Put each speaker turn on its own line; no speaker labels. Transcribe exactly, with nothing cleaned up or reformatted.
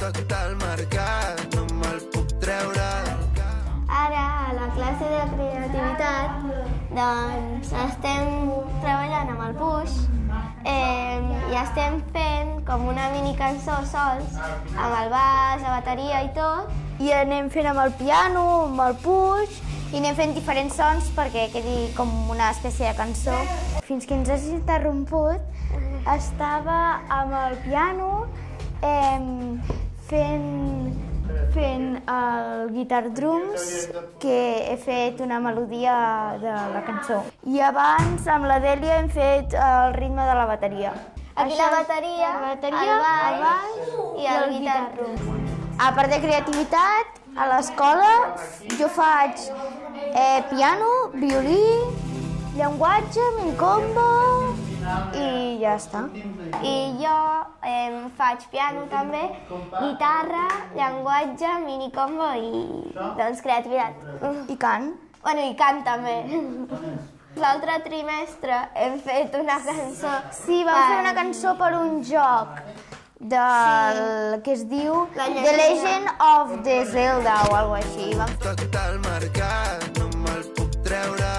del mercat, no me'l puc treure.
Ara, a la classe de creativitat, doncs estem treballant amb el Puix eh, i estem fent com una mini cançó sols, amb el baix, la bateria i tot, i anem fent amb el piano, amb el Puix, i anem fent diferents sons perquè quedi com una espècie de cançó. Fins que ens has interromput, estava amb el piano eh, fent, fent el guitar drums, que he fet una melodia de la cançó. I abans amb la Dèlia hem fet el ritme de la bateria. Aquí la bateria, la bateria el baix i el guitar drum. A part de creativitat, a l'escola jo faig eh, piano, violí, llenguatge, minicombo i ja està. I jo eh, faig piano també, guitarra, llenguatge, minicombo i doncs creativitat. I cant. Bueno, i cant també. L'altre trimestre hem fet una cançó. Sí, vam per... fer una cançó per un joc del sí. que es diu The Legend of the Zelda o alguna cosa així.
Del mercat, no me'l puc treure.